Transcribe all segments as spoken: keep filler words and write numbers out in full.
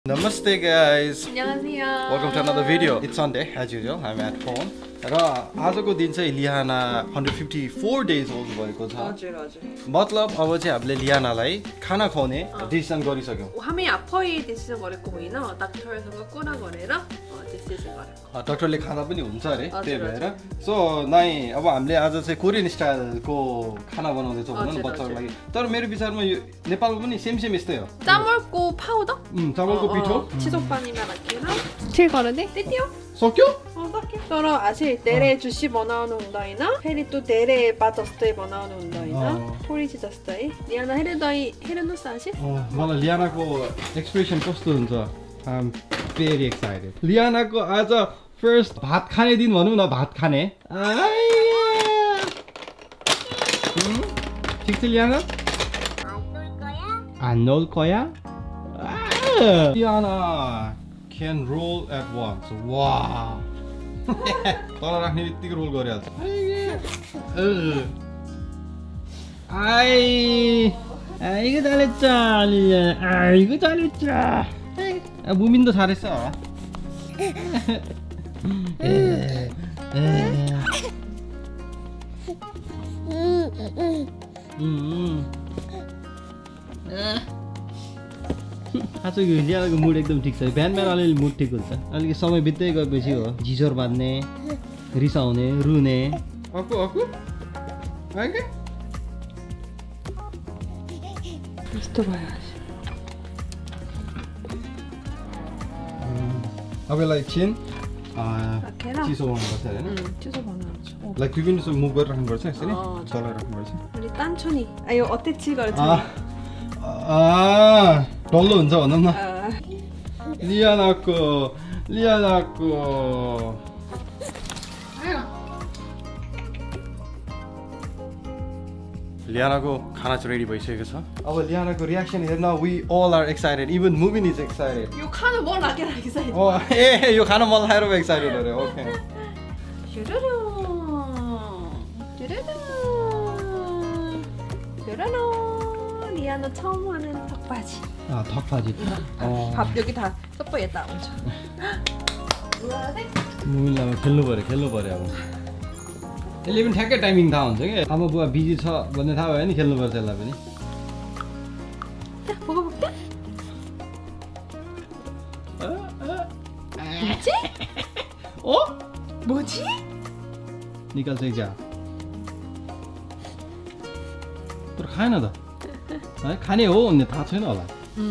Namaste guys. 안녕하세요. Welcome to another video. It's Sunday as usual. I'm at home. र आजको दिन चाहिँ लियाना one hundred fifty-four days old भएको छ. हजुर हजुर. मतलब अब चाहिँ हामीले लियानालाई खाना खुवाउने डिसिजन गरिसक्यौं. हामी आफै डिसिजन गरेको होइन, डाक्टरसँग कुरा गरेर डिसिजन गरेको. डाक्टरले खाना पनि हुन्छ अरे त्यही भएर. सो नाइ अब हामीले आज चाहिँ कोरियन स्टाइलको खाना बनाउँदै छौं भन्न बच्चाहरुको लागि. तर मेरो विचारमा यो नेपालको पनि सेम सेम यस्तै हो. चामलको पाउडर? उम् चामलको पिठो. 치즈빵이나 राखेर 칠 거는데? त्यति요? सक्यो? तर 아직 데레 주시 बनाउनु हुँदैन. फेरि त्यो डेरे बाट जस्तै बनाउनु हुँदैन. पोलिसी जस्तै. लियाना हेर्दै हेर्नु सासी? मलाई लियानाको एक्सप्रेसन कस्तो हुन्छ? I'm very excited. लियानाको आज फर्स्ट भात खाने दिन भनौँ न, भात खाने. ठिक छ लियाना? 안 넣을 거야? लियाना can roll at once. Wow. तल राख्ने बित्तिकै रोल गरिहाल्छ. आइ आइको 잘했죠. आइको 잘했죠. 무민도 잘했어. आज यो लियानाको मुड एकदम ठिक छ. बिहान बिहान अलिअलि मुड ठिक हुन्छ. अलिकति समय बित्दै गएपछि हो झिझोर बाँध्ने, रिसाउने, रुने. अकु अकु आके यस्तो भयो. अब यसलाई एकछिन चिसो बनाउनुपर्छ हैन? चिसो बनाउँछ. लाइक विभिन्न सो मुभ गरेर राख्नुपर्छ यसरी चलाएर राख्नुपर्छ. अनि तान्छ नि. आयो अत्यछि गर्छ. आ डल्लो हुन्छ भनौँ न. लियानाको लियानाको लियानाको खाना चाहिँ रेडी भइसकेको छ. अब लियानाको रियाक्सन हेर्न we all are excited. Even Mubin is excited. यो खाना मन लागेर एक्साइटेड. ओ ए यो खाना मन लागेर एक्साइटेड अरे. ओके. 슈르르 슈르르 슈르르. 리아나 처음 하는 턱받이. 아 턱받이. 어. 밥 여기 다 섞어야겠다. 엄청. मुबिनलाई खेल्नु पर्यो खेल्नु पर्यो. अब यसले पनि ठ्याक्कै टाइमिङ थाहा हुन्छ कि आमा बुवा बिजी छ भन्ने थाहा भयो नि खेल्नुपर्छ यसलाई पनि. 먹어볼게. 뭐지? 어? 뭐지? निकाल्छ जा. तर खाएन त. है खाने हो भन्ने थाहा छैन होला.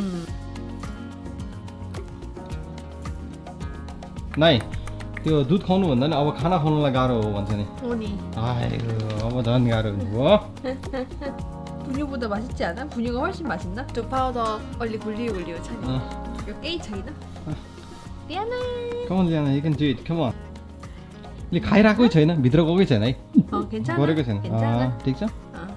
नाइ त्यो दुध खुवाउनु भन्दा नि अब खाना खुवाउनुलाई गाह्रो हो भन्छ नि. हो नि. आइगो अब झन् गाह्रो हुन्छ हो. 분유보다 맛있지 않아? 분유가 훨씬 맛있나? 두 파우더 얼리 굴리고 굴리고 차니. 이거 깨이 차이나? 미안해. Come on Liana, you can do it. Come on. ले खाइराकै छैन, भित्र गएकै छैन है. अ 괜찮아. गरेको छैन. अ ठीक छ.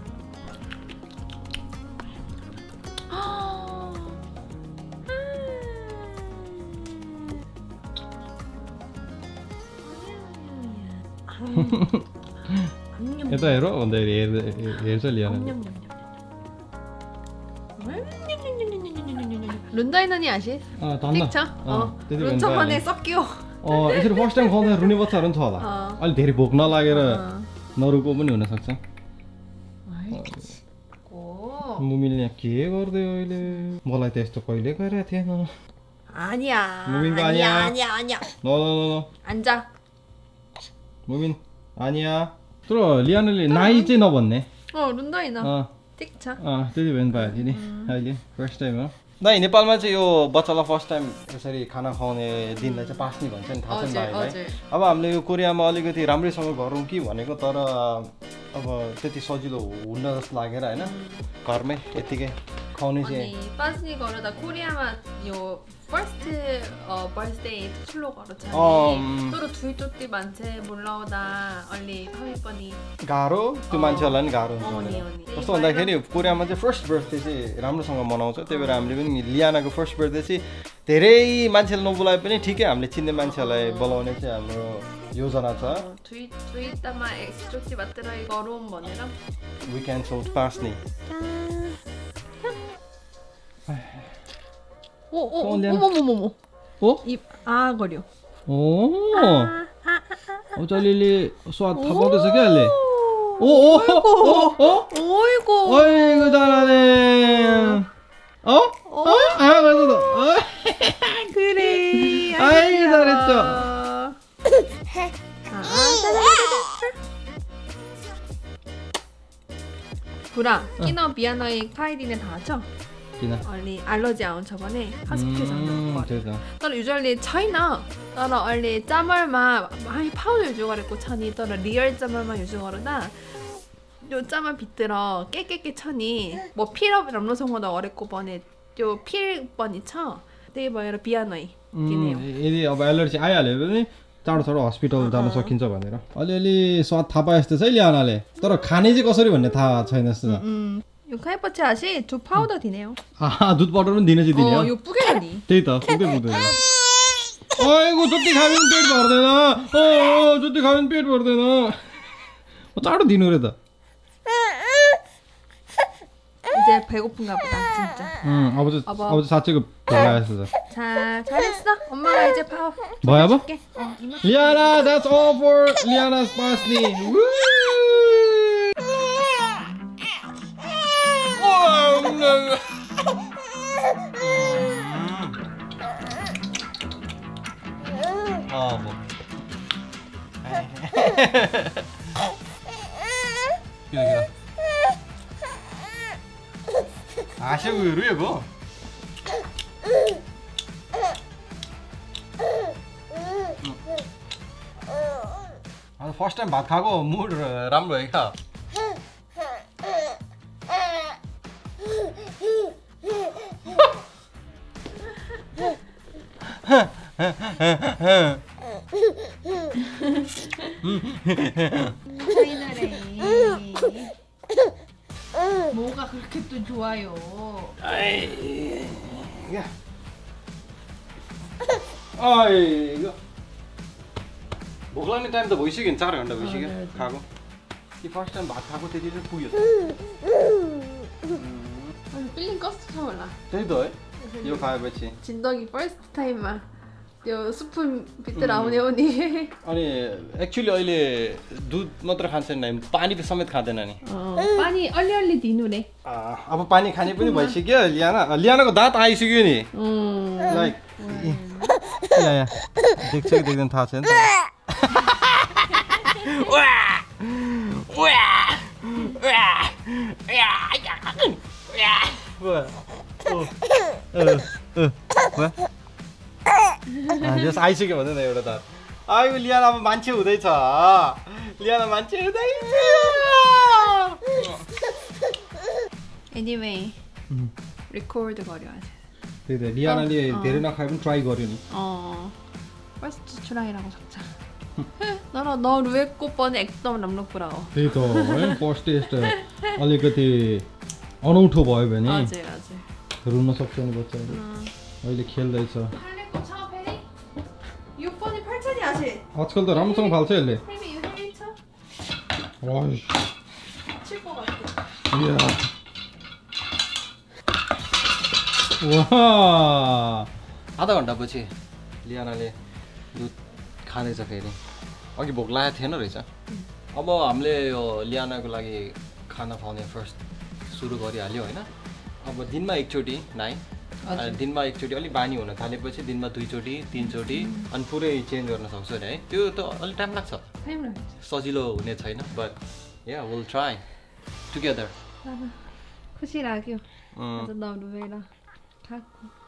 यता हेर भन्दा हेर्छ लियाना. 룬다이너니 아시? 어, 닿나? 어, 룬처만에 섞여. 어, यसरी फर्स्ट टाइम खुवाउँदा रुने बच्चाहरु पनि छ होला. अलि धेरै भोक नलागेर नरुको पनि हुन सक्छ. ओ. मुमिनले के गर्दै अहिले? मलाई त यस्तो कहिले गरेको थिएन. 아니야. 무민도 아니야. 아니야. 아니야, 아니야. 너너너너. 앉아. 무민 아니야. तर लियानाले नाइ चाहिँ नभन्ने. 어, 룬다이너. अ ठिक छ. अ त्यति भए नि पायो नि अहिले फर्स्ट टाइम हो. नाइ नेपालमा चाहिँ यो बच्चालाई फर्स्ट टाइम यसरी खाना खुवाउने दिनलाई चाहिँ पास्नी भन्छ नि, थाहा छ नि भाइलाई. अब हामीले यो कोरियामा अलिकति राम्रैसँग गरौँ कि भनेको, तर अब त्यति सजिलो हुन्न जस्तो लागेर हैन. घरमै यतिकै खुवाउने चाहिँ. पास्नी गर्दा कोरियामा यो फर्स्ट बर्थडे ठुलो गर्छ. तर दुईचोटि मान्छे बोलाउँदा अलि खै पनि गाह्रो, त्यो मान्छेहरूलाई नि गाह्रो हुन्छ. कस्तो भन्दाखेरि कोरियामा चाहिँ फर्स्ट बर्थडे चाहिँ राम्रोसँग मनाउँछ. त्यही भएर हामीले पनि लियानाको फर्स्ट बर्थडे चाहिँ धेरै मान्छेले नबोलाए पनि ठिकै हामीले चिन्ने मान्छेहरूलाई बोलाउने चाहिँ हाम्रो योजना छ. दुई दुईटामा एकचोटि मात्र गरौँ भनेर. We canceled पास्नी. 오, 오, 어머머머머. 오? 입 아 거려. 오. 아, 아, 아, 아. 어, 짤리리 स्वाद थाहा पाउँदैछ क्या अहिले? ओ ओ ओ ओ 어이구. 어이구 잘하네. 어? 어? 아, 맞았어. 어? 그래. 아이고 잘했죠. 아, 구라, 끼너 미안하이 카이리네 다 하죠? 기나. 얼리 알러지 아운 저번에 하스피에서 음, 거. 됐다. 따라 유절리 차이나 따라 얼리 짬얼마 많이 파우더 유주거랬고 천이 따라 리얼 짬얼마 유주거르나 요 짬얼 빗들어 깨깨깨 천이 뭐 필업 람로성보다 어렵고 번에 요 필 번이 쳐. त्यही भएर बिहानै दिने हो। यदि अब एलर्जी आइहाल्यो भने चाँडो चाँडो हस्पिटल जान सकिन्छ भनेर अलिअलि स्वाद थाहा पाए जस्तो चाहिँ ल्यानाले तर खाने चाहिँ कसरी भन्ने थाहा छैन जस्तो छ। यो खाएपछि आसी जो पाउडर दिने हो। आ दुध पाउडर पनि दिन चाहिँ दिने हो। यो पुगेन नि। त्यही त पुग्दै पुग्दैन। अयगो जति खायो भने पेट भर्दैन। ओ जति खायो भने पेट भर्दैन। चाँडो दिनु रे त। 이제 배고픈가 보다 진짜. 응, 아버지 아버지 사치고 배고파했어. 자, 잘했어. 엄마가 이제 파. 뭐야 뭐? 리아나, that's all for Liana's pasty. Woo! 아 뭐. 기다 기다. 아쉬워요 이거. 아, first time भात खाएको मुड राम्रो है क्या? 뭐가 그렇게 또 좋아요? 아이, 야, 아이 이거 भोक लाग्ने टाइम त भइसक्यो नि चार घन्टा भइसक्यो खाएको कि फर्स्ट टाइम भात खाएको त्यति चाहिँ पुग्यो 필링 कस्तो छ होला त्यही त है यो खाएपछि 진덕이 फर्स्ट टाइममा त्यो स्पुन भित्र आउने हो नि अनि एक्चुअली अहिले दुध मात्र खान्छन् नि पानी समेत खाँदैन नि पानी अलि अलि दिनु रे अब पानी खाने पनि भइसक्यो लियाना लियानाको दाँत आइसक्यो नि लाइक या या देख्छ कि देख्दैन थाहा छैन जस आइसक्यो भन्दैन एउटा दाँत आयो लियाना अब मान्छे हुँदैछ लियाना मान्छे हुँदैछ एनीवे रेकर्ड गर्यो आज त्यही त लियानाले धेरै नखाए पनि ट्राई गर्यो नि अँ फर्स्ट ट्राई라고 적자 너는 너 루에 꽃번에 एकदम राम्रो कुरा हो त्यही त है फर्स्ट टेस्ट अलिकति अनौठो भयो भने हजुर हजुर रुन सक्छ नि बच्चाहरु अहिले खेल्दै छ 할래거 쳐 페리 육 번이 팔천이 아시 आजकल त राम्रोसँग फाल्छ यसले 페리 유 페리 쳐 वाइ 칠거 같아 या वाह आधा घण्टा पछि लियानाले दुध खाँदैछ फेरि अघि भोक लागेको थिएन रहेछ अब हामीले यो लियानाको लागि खाना खुवाउने फर्स्ट सुरु गरिहाल्यो होइन अब दिनमा एकचोटि नाइ दिनमा एकचोटि अलिक बानी हुन थालेपछि दिनमा दुईचोटि तिनचोटि अनि पुरै चेन्ज गर्न सक्छु अरे है त्यो त अलिक टाइम लाग्छ सजिलो हुने छैन but yeah will try together खुसी लाग्यो आज नौलो बेला खाएको